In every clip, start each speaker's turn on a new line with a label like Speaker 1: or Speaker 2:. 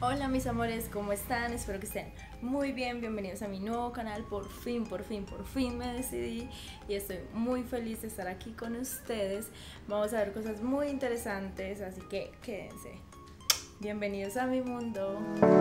Speaker 1: Hola mis amores, ¿cómo están? Espero que estén muy bien, bienvenidos a mi nuevo canal. Por fin me decidí y estoy muy feliz de estar aquí con ustedes. Vamos a ver cosas muy interesantes, así que quédense. Bienvenidos a mi mundo.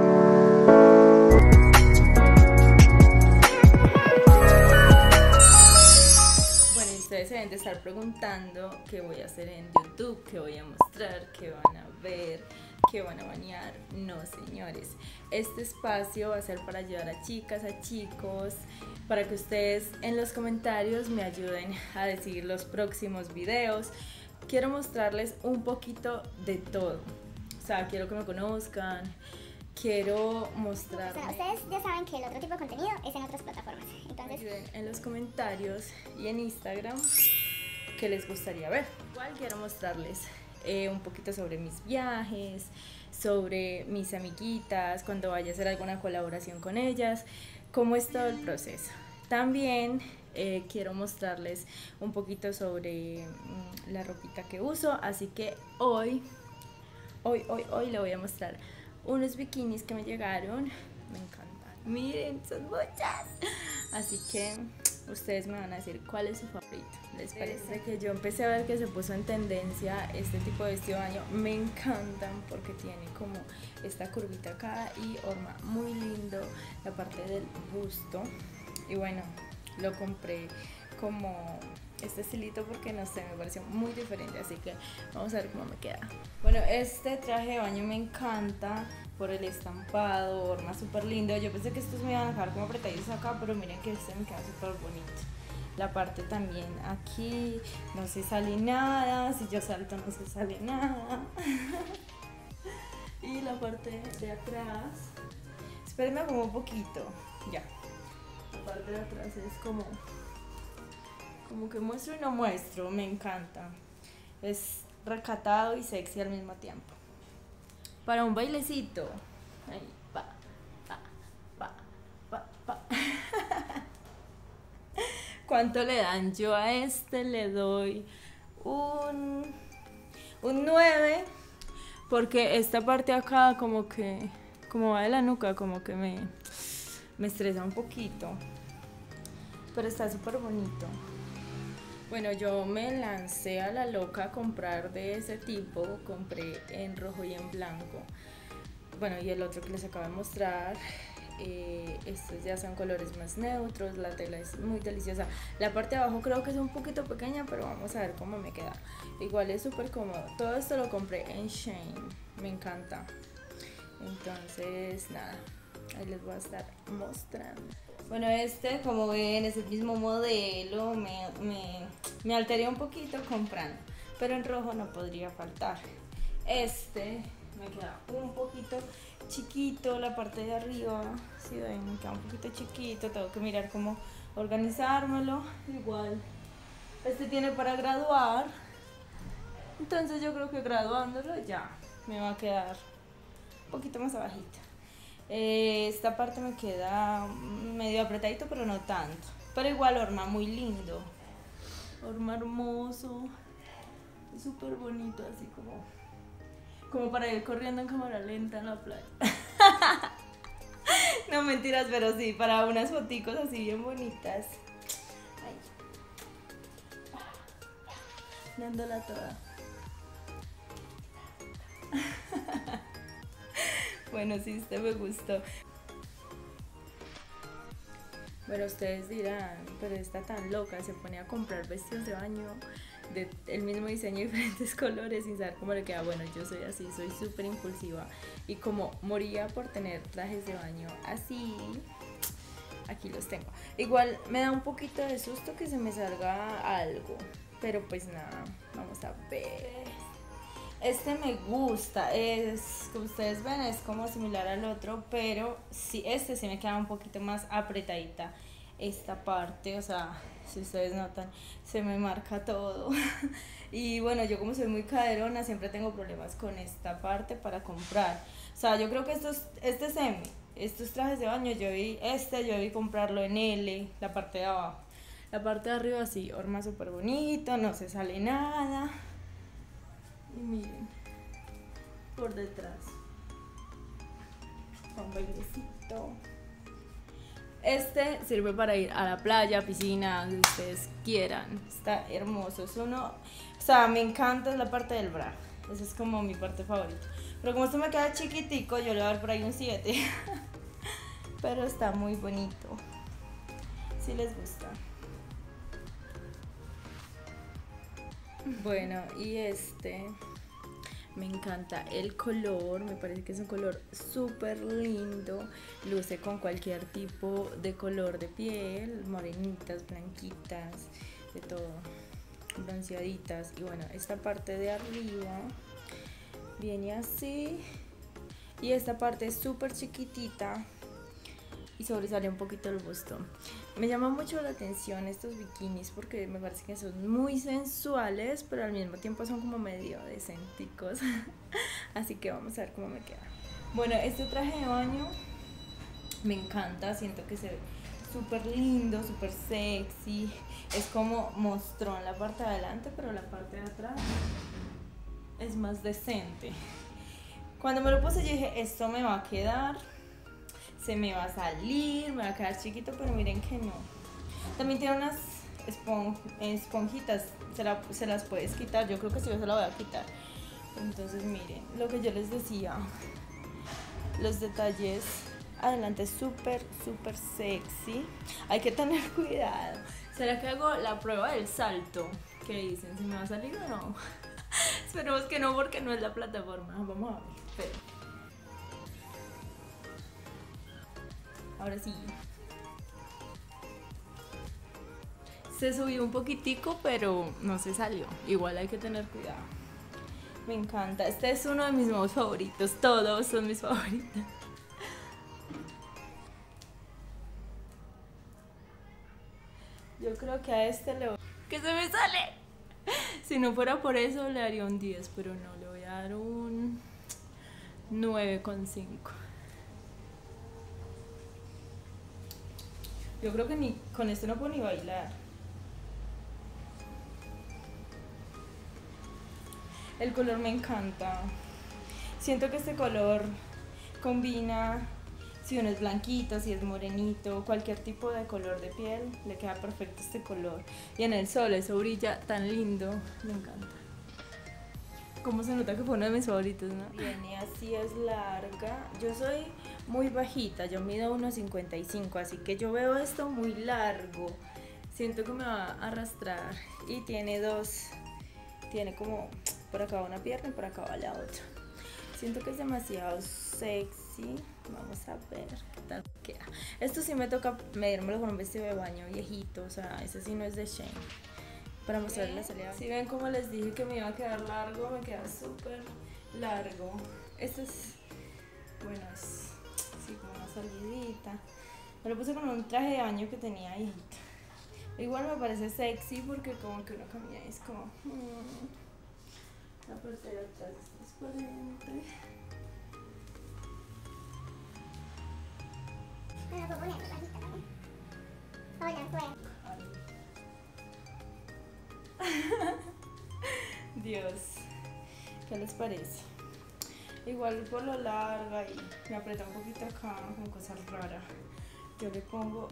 Speaker 1: Bueno, y ustedes se deben de estar preguntando qué voy a hacer en YouTube, qué voy a mostrar, qué van a ver, qué van a bañar. No, señores, este espacio va a ser para ayudar a chicas, a chicos, para que ustedes en los comentarios me ayuden a decidir los próximos videos. Quiero mostrarles un poquito de todo, o sea, quiero que me conozcan, quiero mostrarles.
Speaker 2: Ustedes ya saben que el otro tipo de contenido es en otras plataformas, entonces
Speaker 1: Ayuden en los comentarios y en Instagram qué les gustaría ver. Igual quiero mostrarles un poquito sobre mis viajes, sobre mis amiguitas, cuando vaya a hacer alguna colaboración con ellas, cómo es todo el proceso. También quiero mostrarles un poquito sobre la ropita que uso, así que hoy le voy a mostrar unos bikinis que me llegaron. Me encantan, miren, son muchas, así que ustedes me van a decir cuál es su favorito. ¿Les parece? Desde que yo empecé a ver que se puso en tendencia este tipo de vestido de baño, me encantan porque tiene como esta curvita acá y horma muy lindo la parte del busto. Y bueno, lo compré como este estilito porque no sé, me pareció muy diferente, así que vamos a ver cómo me queda. Bueno, este traje de baño me encanta por el estampado, horma súper lindo. Yo pensé que estos me iban a dejar como apretaditos acá, pero miren que este me queda súper bonito. La parte también aquí no se sale nada, si yo salto no se sale nada. Y la parte de atrás, espérenme como un poquito, ya. La parte de atrás es como que muestro y no muestro, me encanta. Es recatado y sexy al mismo tiempo. Para un bailecito. Ahí, pa, pa, pa, pa, pa. ¿Cuánto le dan? Yo a este le doy un 9, porque esta parte acá como va de la nuca, como que me estresa un poquito. Pero está súper bonito. Bueno, yo me lancé a la loca a comprar de ese tipo, compré en rojo y en blanco. Bueno, y el otro que les acabo de mostrar, estos ya son colores más neutros, la tela es muy deliciosa. La parte de abajo creo que es un poquito pequeña, pero vamos a ver cómo me queda. Igual es súper cómodo. Todo esto lo compré en Shein, me encanta. Entonces, nada, ahí les voy a estar mostrando. Bueno, este, como ven, es el mismo modelo, me alteré un poquito comprando, pero en rojo no podría faltar. Este me queda un poquito chiquito, la parte de arriba, si ven, me queda un poquito chiquito, tengo que mirar cómo organizármelo. Igual, este tiene para graduar, entonces yo creo que graduándolo ya me va a quedar un poquito más abajito. Esta parte me queda medio apretadito, pero no tanto. Pero igual horma muy lindo. Horma hermoso. Es súper bonito, así como para ir corriendo en cámara lenta en la playa. No mentiras, pero sí, para unas foticos así bien bonitas. Ay. Dándola toda. Bueno, sí, este me gustó. Pero ustedes dirán, pero está tan loca, se pone a comprar vestidos de baño del mismo diseño y diferentes colores sin saber cómo le queda. Bueno, yo soy así, soy súper impulsiva y como moría por tener trajes de baño así, aquí los tengo. Igual me da un poquito de susto que se me salga algo, pero pues nada, vamos a ver. Este me gusta, es, como ustedes ven, es como similar al otro, pero sí, este sí me queda un poquito más apretadita esta parte, o sea, si ustedes notan, se me marca todo. Y bueno, yo como soy muy caderona, siempre tengo problemas con esta parte para comprar. O sea, yo creo que este es M, estos trajes de baño, yo debí comprarlo en L, la parte de abajo. La parte de arriba sí, horma súper bonito, no se sale nada. Y miren, por detrás. un bailecito. Este sirve para ir a la playa, piscina, donde ustedes quieran. Está hermoso. Es uno, o sea, me encanta la parte del bra. Esa es como mi parte favorita. Pero como esto me queda chiquitico, yo le voy a dar por ahí un 7. Pero está muy bonito. Si les gusta. Bueno, y este me encanta el color, me parece que es un color súper lindo, luce con cualquier tipo de color de piel, morenitas, blanquitas, de todo, bronceaditas. Y bueno, esta parte de arriba viene así y esta parte es súper chiquitita y sobresale un poquito el busto. Me llama mucho la atención estos bikinis porque me parece que son muy sensuales, pero al mismo tiempo son como medio decenticos. Así que vamos a ver cómo me queda. Bueno, este traje de baño me encanta, siento que se ve súper lindo, súper sexy. Es como mostrón la parte de adelante, pero la parte de atrás es más decente. Cuando me lo puse yo dije, esto me va a quedar, se me va a salir, me va a quedar chiquito, pero miren que no. También tiene unas esponjitas, se las puedes quitar, yo creo que sí, yo se la voy a quitar. Entonces miren, lo que yo les decía, los detalles adelante súper, súper sexy. Hay que tener cuidado. ¿Será que hago la prueba del salto? ¿Qué dicen? ¿Se me va a salir o no? Esperemos que no, porque no es la plataforma. Vamos a ver, espera. Ahora sí. Se subió un poquitico, pero no se salió. Igual hay que tener cuidado. Me encanta. Este es uno de mis nuevos favoritos. Todos son mis favoritos. Yo creo que a este le voy... ¡Que se me sale! Si no fuera por eso le daría un 10, pero no, le voy a dar un 9,5. Yo creo que ni con este no puedo ni bailar. El color me encanta. Siento que este color combina, si uno es blanquito, si es morenito, cualquier tipo de color de piel, le queda perfecto este color. Y en el sol eso brilla tan lindo, me encanta. Como se nota que fue uno de mis favoritos, ¿no? Viene así, es larga. Yo soy muy bajita, yo mido 1,55, así que yo veo esto muy largo. Siento que me va a arrastrar. Y tiene tiene como por acá una pierna y por acá va la otra. Siento que es demasiado sexy. Vamos a ver qué tal queda. Esto sí me toca medírmelo con un vestido de baño viejito, o sea, ese sí no es de Shein. Para mostrarles la salida. Si ven, como les dije que me iba a quedar largo, me queda súper largo. Este es, bueno, es así como una salidita. Me lo puse con un traje de baño que tenía ahí. Igual me parece sexy porque como que uno camina y es como... La parte de atrás es transparente.
Speaker 2: Me la puedo poner bajita también. Hola, fue.
Speaker 1: Dios, ¿qué les parece? Igual por lo larga y me aprieta un poquito acá con cosas raras. Yo le pongo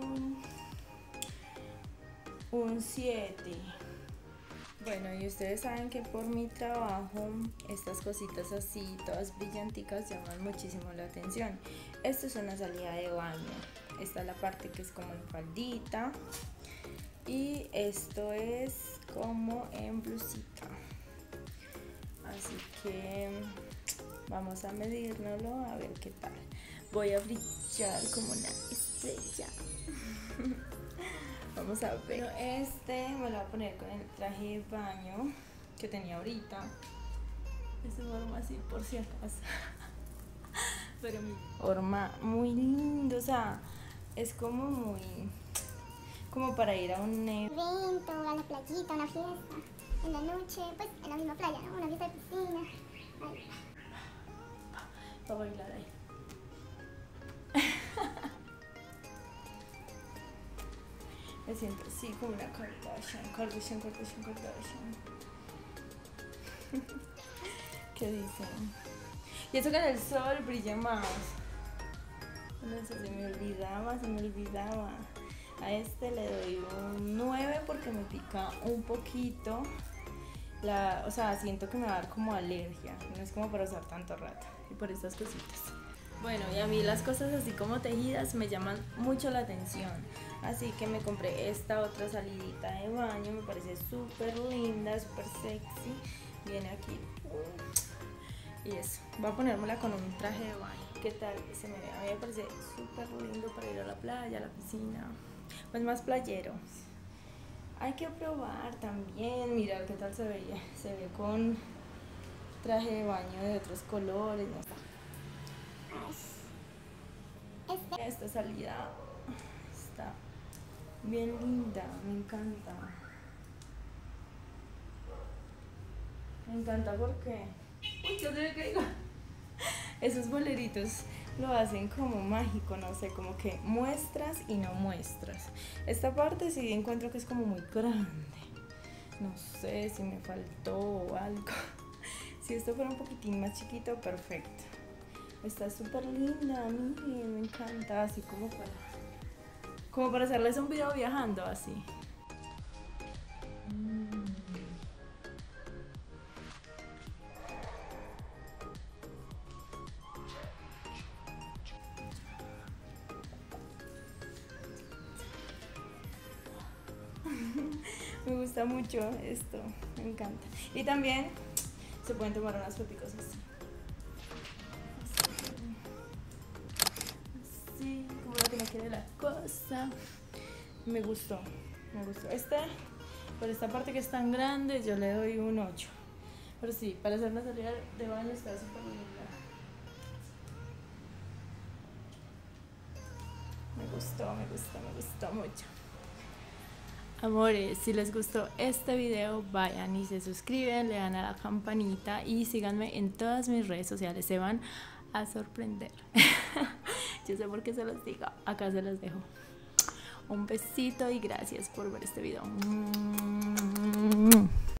Speaker 1: un 7. Bueno, y ustedes saben que por mi trabajo estas cositas así, todas brillanticas, llaman muchísimo la atención. Esto es una salida de baño. Esta es la parte que es como en faldita. Y esto es como en blusita. Así que vamos a medírnoslo a ver qué tal. Voy a brillar como una estrella. Vamos a ver. Pero este me lo voy a poner con el traje de baño que tenía ahorita. Esta forma así por si acaso. Pero mi forma muy linda, o sea, es como muy... como para ir a un
Speaker 2: Evento, a la playita, una fiesta. En la noche, pues en la misma playa, ¿no? Una fiesta de piscina. Ahí.
Speaker 1: Para bailar ahí. Me siento así como una Kardashian. ¿Qué dicen? Y eso que en el sol brilla más. No sé, se me olvidaba. A este le doy un 9 porque me pica un poquito. O sea, siento que me va a dar como alergia. No es como para usar tanto rato. Y por estas cositas. Bueno, y a mí las cosas así como tejidas me llaman mucho la atención. Así que me compré esta otra salidita de baño. Me parece súper linda, súper sexy. Viene aquí. Y eso, voy a ponérmela con un traje de baño. ¿Qué tal se me ve? A mí me parece súper lindo para ir a la playa, a la piscina. Pues más playero. Hay que probar también, mirar qué tal se veía. Se ve con traje de baño de otros colores, no sé. Esta salida está bien linda, me encanta. Me encanta porque... Uy, ¿qué se me caigo? Esos boleritos lo hacen como mágico, no sé, como que muestras y no muestras. Esta parte sí encuentro que es como muy grande. No sé si me faltó o algo. Si esto fuera un poquitín más chiquito, perfecto. Está súper linda, miren, me encanta, así como para hacerles un video viajando, así. Me gusta mucho esto, me encanta. Y también se pueden tomar unas fotos así. Así, como lo que me quede la cosa. Me gustó. Por esta parte que es tan grande, yo le doy un 8. Pero sí, para hacer una salida de baño está súper linda. Me gustó mucho. Amores, si les gustó este video, vayan y se suscriben, le dan a la campanita y síganme en todas mis redes sociales, se van a sorprender. Yo sé por qué se los digo, acá se los dejo. Un besito y gracias por ver este video.